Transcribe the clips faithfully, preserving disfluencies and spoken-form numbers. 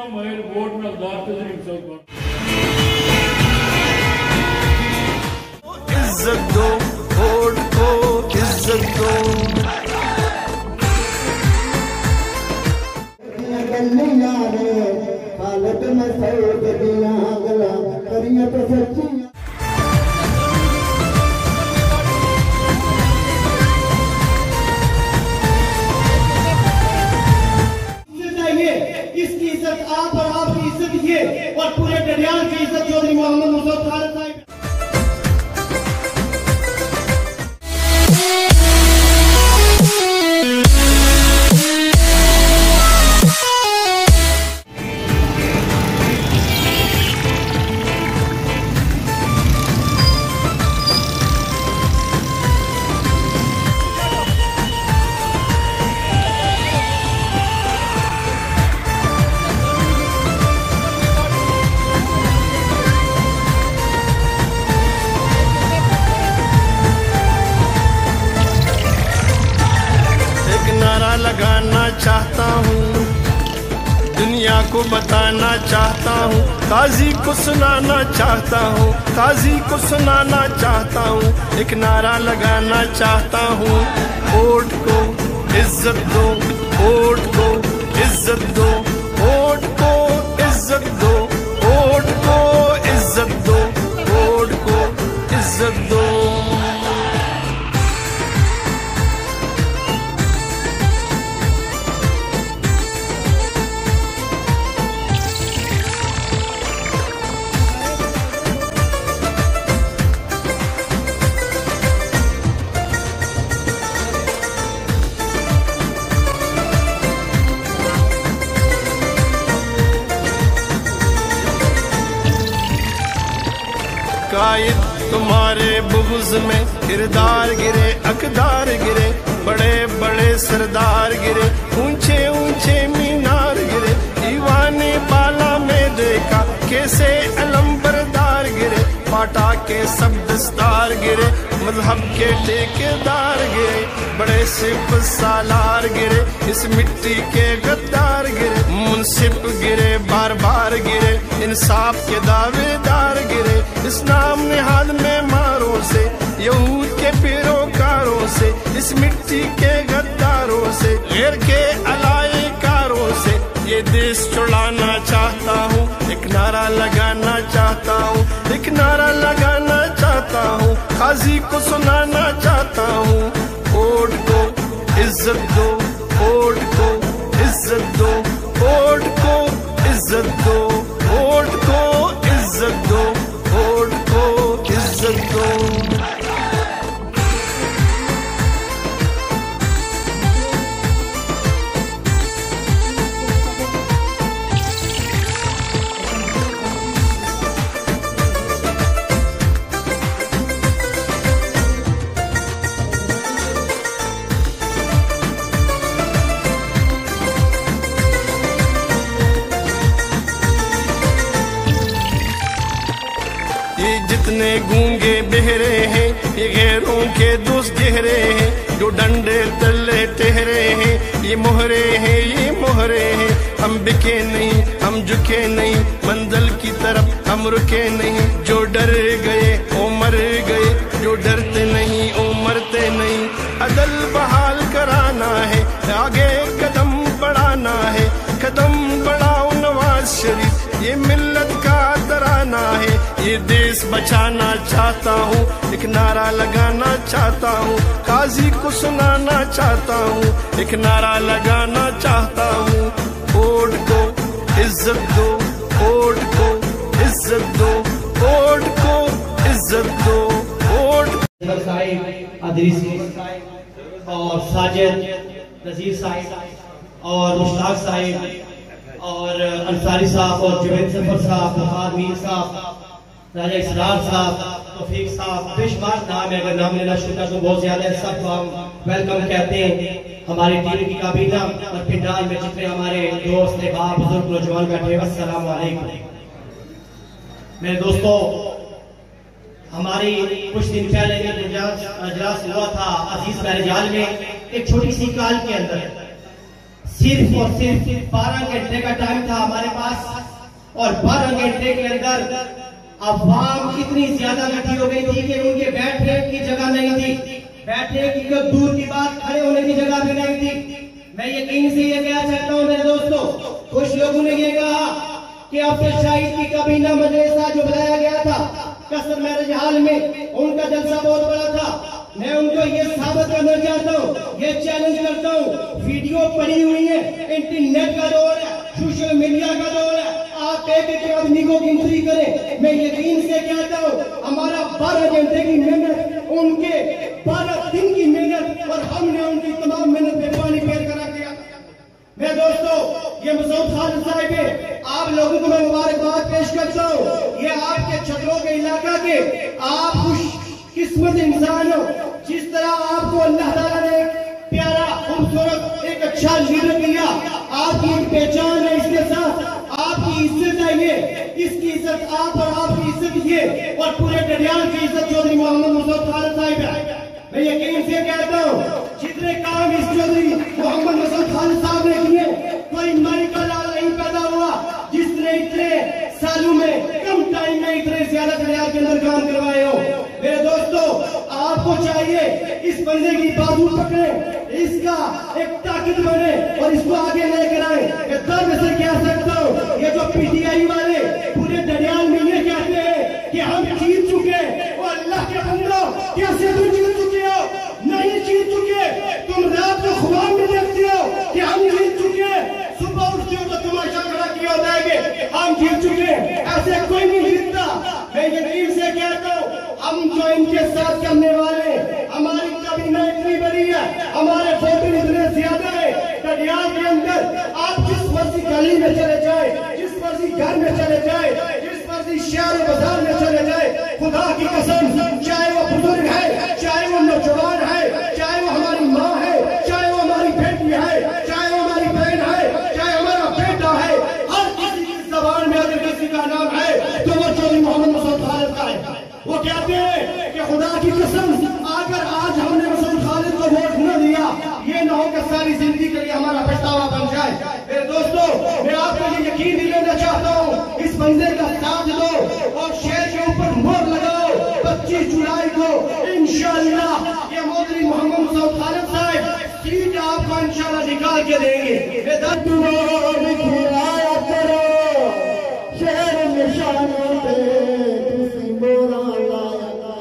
इतना माहिर वोट में अवतार तजरीब साहब इज्जत दो वोट को, इज्जत दो। हालत में सऊद दिया गला करिए तो सच्ची इसकी इज्जत आप और आपकी इज्जत ये और पूरे डरियाल की इज्जत चौधरी मोहम्मद मुसद्दक खालिद साहब। लगाना चाहता हूँ, दुनिया को बताना चाहता हूँ, काजी को सुनाना चाहता हूँ, काजी को सुनाना चाहता हूँ, एक नारा लगाना चाहता हूँ, वोट को इज्जत दो, वोट को इज्जत दो, वोट को इज्जत दो, वोट को इज्जत दो, वोट को इज्जत दो। कायद तुम्हारे बुग़्ज़ में किरदार गिरे, अकदार गिरे, बड़े बड़े सरदार गिरे, ऊंचे ऊंचे मीनार गिरे, दीवाने बाला में देखा कैसे अलंबरदार गिरे, पाटा के सब दस्तार गिरे, मजहब के ठेकेदार गिरे, बड़े सिप सालार गिरे, इस मिट्टी के गद्दार गिरे, मुंसिफ गिरे, बार बार गिरे, इंसाफ के दावेदार गिरे, इस नाम निहाद में मारों से, यहूद के पैरोकारों से, इस मिट्टी के गद्दारों से, गैर के अलायकारों से, ये देश छुड़ाना चाहता हूँ, एक नारा लगाना चाहता हूँ, एक नारा लगाना चाहता हूँ, काजी को सुनाना चाहता हूँ, वोट को इज्जत दो, वोट को इज्जत दो, वोट को इज्जत दो, वोट को इज्जत दो, वोट को इज्जत दो। ये जितने गूंगे बहरे हैं, ये गैरों के दोस्त गहरे हैं, जो डंडे तले ठहरे हैं, ये मोहरे हैं, ये मोहरे हैं, हम बिके नहीं, हम झुके नहीं, मंजिल की तरफ हम रुके नहीं, जो डर गए ओ मर गए, जो डरते नहीं ओ मरते नहीं, अदल बहाल कराना है, आगे कदम बढ़ाना है, कदम बढ़ाओ नवाज शरीफ, ये मिल्लत का तराना है, ये देश बचाना चाहता हूँ, एक नारा लगाना चाहता हूँ, काजी को सुनाना चाहता हूँ, एक नारा लगाना चाहता हूँ, वोट को इज्जत दो, वोट को इज्जत दो, वोट को इज्जत दो, वोट। और साजिद नजीर साहिब और मुश्ताक साहिब और अंसारी साहब और जुबैद सफर साहब, फरहाद मीर साहब, राजा इसरार साहब, तौफीक साहब, बेशुमार नाम है, अगर नाम लेना शुरू कर तो बहुत ज्यादा है, सबको हम वेलकम कहते हैं। हमारी टीम की काबीना और पिंडाल में जितने हमारे दोस्त बाप बुजुर्ग नौजवान बैठे, अस्सलाम वालेकुम। मेरे दोस्तों, हमारी कुछ दिन पहले अजलास हुआ था अजीज मैरिजाल में, एक छोटी सी काल के अंदर सिर्फ और सिर्फ बारह घंटे का टाइम था हमारे पास, और बारह घंटे के अंदर अवाम इतनी ज्यादा इकट्ठी हो गई थी कि उनके बैठने की जगह नहीं थी, बैठने की तो दूर की बात खड़े होने की जगह भी नहीं थी। मैं यकीन से ये कहना चाहता हूँ मेरे दोस्तों, कुछ लोगों ने ये कहा कि अफजल शाहिद की कबीना मदरसा जो बनाया गया था कसर मैरिज हॉल में, उनका जलसा बहुत बड़ा था। मैं उनको ये साबित करना चाहता हूँ, ये चैलेंज करता हूँ, वीडियो पड़ी हुई है, इंटरनेट का दौर है, सोशल मीडिया का दौर है, आप एक एक आदमी को गिनती करें। मैं यकीन से कहता हूँ हमारा बारह घंटे की मेहनत, उनके बारह दिन की मेहनत, और हमने उनकी तमाम मेहनत पे पानी फेर करा दिया। मैं दोस्तों ये मसूद खालिद साहब है, आप लोगों को मैं मुबारकबाद पेश करता हूँ। ये आपके छतरों के इलाका के आप खुश किस्मत इंसान हो, जिस तरह आपको अल्लाह ताला ने प्यारा खूबसूरत एक अच्छा लीडर दिया, आपकी एक पहचान है, इसके साथ आपकी इज्जत है, ये इसकी इज्जत आप और आपकी इज्जत ये, और पूरे डडियाल की इज्जत चौधरी मोहम्मद मसूद खालिद साहब है। मैं यकीन से कहता हूँ जितने काम इस चौधरी मोहम्मद मसूद खालिद साहब ने किए, कोई मरी का लाल नहीं पैदा हुआ जिसने इतने सालों में कम टाइम में इतने ज्यादा डडियाल के अंदर काम करवाए हो। मेरे दोस्तों आपको चाहिए इस बंदे की बाजू पकड़े, इसका एक ताकत बने और इसको आगे लेकर आए। मैं गर्व से कह सकता हूँ ये जो पीटीआई वाले पूरे डडियाल में ये कहते हैं कि हम जीत चुके, और अल्लाह के बंदो कैसे तुम जीत चुके हो? नहीं जीत चुके, तुम रात को ख्वाब में देखते हो कि हम जीत चुके, सुबह उठते हो तो तमाशा खड़ा किया होता है कि हम जीत चुके, ऐसे कोई नहीं जीतता। मैं यकीन से कहता हूँ हम जो इनके साथ करने वाले, हमारी कबीना इतनी बड़ी है, हमारे फोटो इतने ज्यादा है, डडियाल के अंदर आप जिस मर्जी गली में चले जाए, जिस मर्जी घर में चले जाए, जिस मर्जी शहर बाजार में चले जाए, खुदा की कसम, चाहे वो बुजुर्ग है, चाहे वो नौजवान है, चाहे वो हमारी माँ है, चाहे वो हमारी बेटी है, चाहे वो हमारी बहन है, चाहे हमारा बेटा है, हर किसी की जबान में अगर किसी का नाम है तो वो चौधरी मोहम्मद मसूद खालिद का है। वो कहते हैं कि खुदा की कसम अगर आज हमने मसूद खालिद को वोट न दिया, ये न हो कि सारी जिंदगी के लिए हमारा पछतावा बन जाए। मेरे दोस्तों मैं आपको ये यकीन दिलाना चाहता हूँ, इस बंदे का साथ दो और शेर के ऊपर मोहर लगाओ। पच्चीस जुलाई को इंशाअल्लाह ये मौलवी मोहम्मद मसूद खालिद साहब सीट आपको इंशाअल्लाह निकाल के देंगे। शहर निशानों पे तुसी मोरा लाया,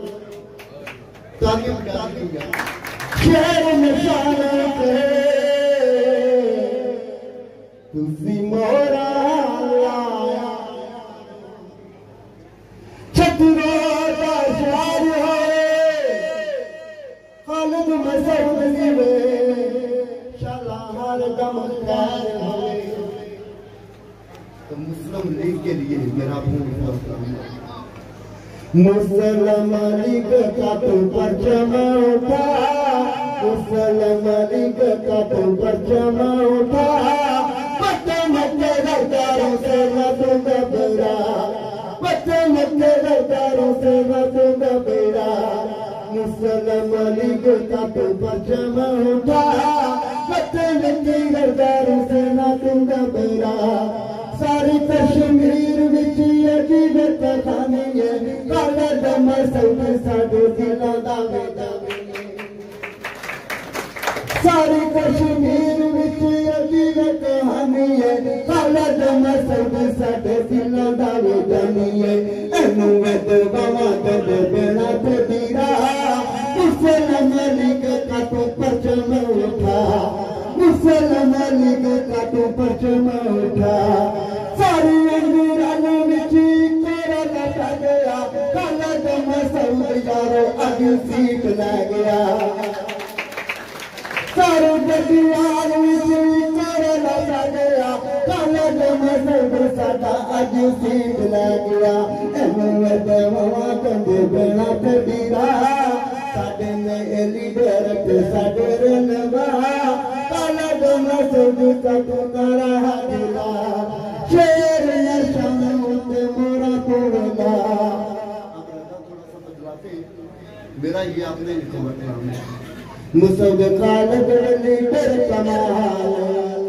शहर निशानों पे तुसी मोरा लाया, छतरों का शहर है खालिद मसूद में शाला हर दम खैर है। तो मुस्लिम लीग के लिए मेरा मुसलम लीग का तो परचमा उठा, मुसलम लीग का तो परचमा उठा, पत्ते मत्ते दरदारों से न तुम बेरा, पत्ते मत्ते दरदारों से न तुम बेरा, मुसलम लीग का तो परचमा उठा, पत्ते मत्ते दरदारों से न तुम बेरा। सारी कश्मीर विच अजीब कहानी है, काला दम सब साडे दिलां दा बेटा। सारी कश्मीर विच अजीब कहानी है, काला दम सब साडे दिलां दा बेटा है। एनू वेदवां दे बेड़ा ते दीरा, मुसलम लीग का तो परचम उठा, मुसलम लीग का तो परचम उठा। सारी अंगूरां विच कोरा लटा गया, काला दम सब यारो अग सीट लै गया। सारे डडियाल विच कोरा लटा गया, काला दम सब साडा अग सीट लै गया। एनू वेदवां कंदे बेड़ा ते दीरा, साडे ने लीडर ते साडे रनवा, काला दम सब कटू करा दिला, शेर नशान उते मोरा तोड़ला। मेरा ये आपने लिखा है मुसद खालिद लीडर कमाल।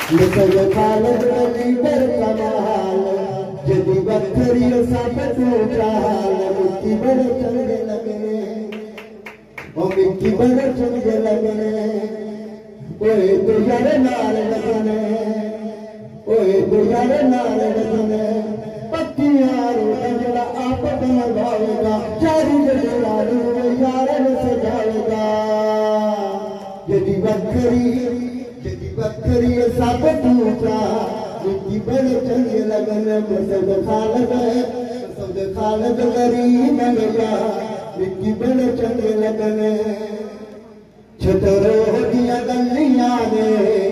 मिसल खालद अली कर कमाल जदी बखरी सब तू चाल मिट्टी बड़े चंगे लगने ओ मिट्टी बड़े चंगे लगने ओए तो यार नाल लगने ओए तो यार नाल लगने पत्तियां रोड़ा आप बनवाएगा चारी जलाल यार सजाएगा जदी बखरी जदी बखरी सब टूटा मिट्टी बड़े चंगे लगने मसद खालद मसद खालद गरीब गया मिट्टी बड़े चंगे लगने छतरो दिया गलियां ने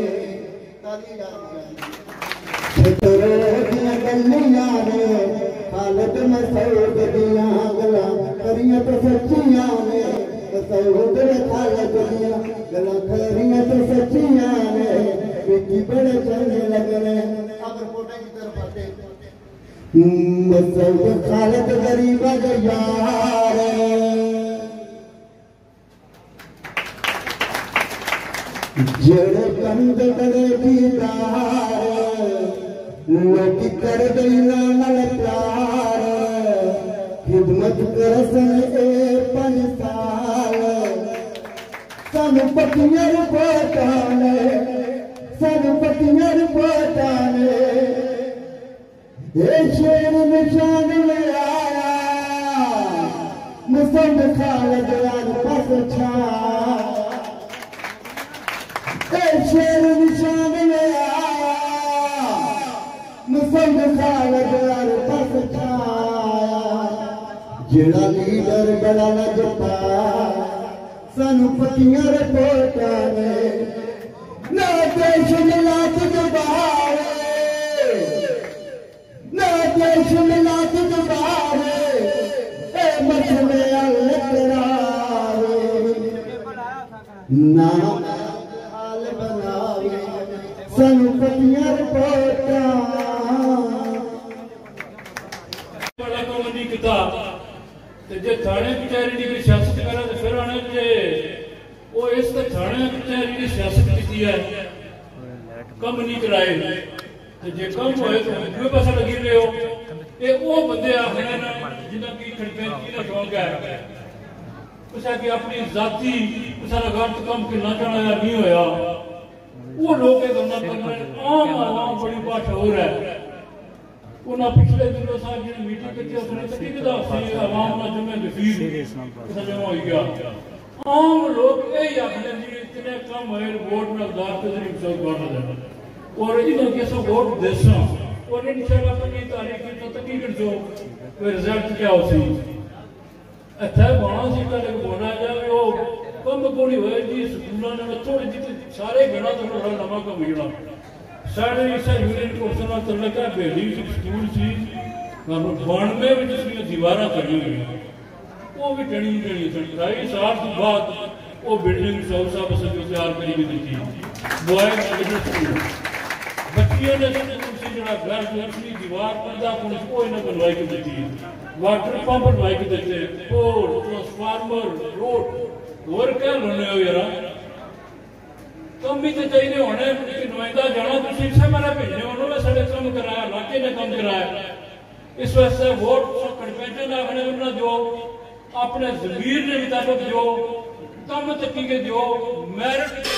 छतरो दिया गलियां ने खालद मसद दिया गला करियां तो सच्चियां ने मसद खालद दिया गला करियां तो सच्चियां ने मिट्टी बड़े चंगे लगने अब रिपोर्टें की तरफ आते मसद खालद गरीब यार जड़ कंद करे दीदार लोग कर देना नल प्यार खिदमत करसन ए पंसाल सन पतियर पोताने सन पतियर पोताने ए शेर निशान में आया मुसद खालद यार पस छा शेर निशान में आया मुसद खालद यार पस छाया जेड़ा लीडर गला लगता सानू पतियां रिपोर्टा ने ना देश मिला तुझबारे ना देश मिला तुझबारे ए मसले अलकरारे ना सानू पतियां रिपोर्टा बड़ा कोई नहीं किता ते जे थाने कचहरी दी सियासत करा ते फिर आने जे वो इस ते थाने कचहरी दी सियासत कीती है कम नहीं कराए ते जे कम होए तो दूए पासे लगी रहे हो ये वो बंदे आखने ना जिन्हां की खड़पेंची दा शौक है कुछ कि अपनी जाति कुछ गलत कम कितना जाना या नहीं होया वो लोग गल्ला करने आम आवाम बड़ी भाषा हो रहा है उन्हें पिछले दिनों साहब जी मीटिंग की उसने तकी कदा सी आवाम ना जमे गफीर जमा हो गया आम लोग यही आखने जी इतने कम है वोट ना दार तजरीब सब गण देना और इन्हों के सब वोट देसा और इंशाल्लाह अपनी तारीख की तकी कर जो कोई रिजल्ट क्या होसी अच्छा वहां से का बोला जाए वो कम कोनी होए जी स्कूलों ने थोड़ी जी सारे गणा तो थोड़ा नवा कम होना साढ़े इस यूनियन कोर्स ना तलका बेली स्कूल सी हम बानवे में जिसकी दीवारां करी हुई वो भी टणी टणी ढाई साल के बाद वो बिल्डिंग सौ साल से तैयार करी गई थी बॉयज सेकेंडरी स्कूल बच्चियों ने तुमसे जरा घर अपनी दीवार पर्दा पुलिस को इन्हें बनवाई के देती वाटर पंप बनवाई के देते पोल ट्रांसफार्मर रोड और क्या लोने हो यार कम भी तो चाहिए होने नुमाइंदा जाना तुम से मेरा भेजने उन्होंने साढ़े कम कराया इलाके ने कम कराया इस वास्ते वोट खड़पेंटे आखने उन्होंने जो अपने जमीर ने मुताबिक जो कम तकी के जो मेरिट